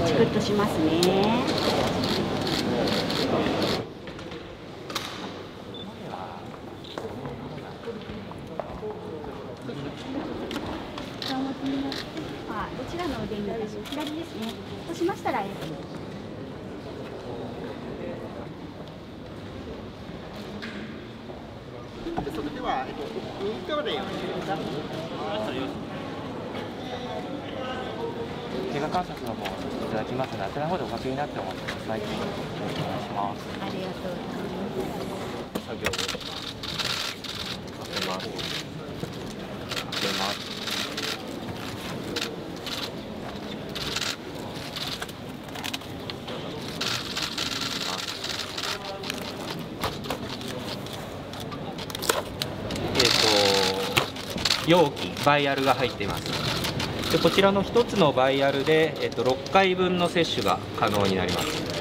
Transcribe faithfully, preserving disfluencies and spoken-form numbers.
チクッとしますね。あ、どちらの腕に左ですね。そうしましたら、えっとそれでは、えっと、右側でよろしいですか。 経過観察の方いただきますので、あちらの方でおかけになってお待ちください。お願いします。 ありがとうございます。 作業をかけます。かけます。えっと容器バイアルが入っています。でこちらのひとつのバイアルで、えっと、ろっかいぶんの摂取が可能になります。